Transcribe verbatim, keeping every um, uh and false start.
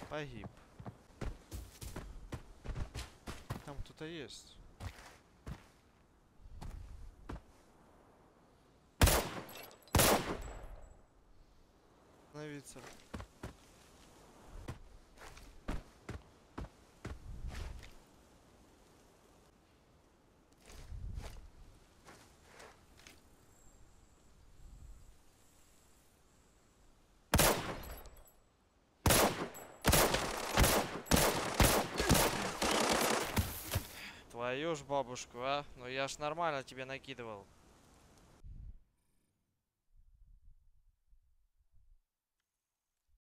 Погиб. Там кто-то есть. Остановиться. Твою ж бабушку, а? Ну я ж нормально тебе накидывал.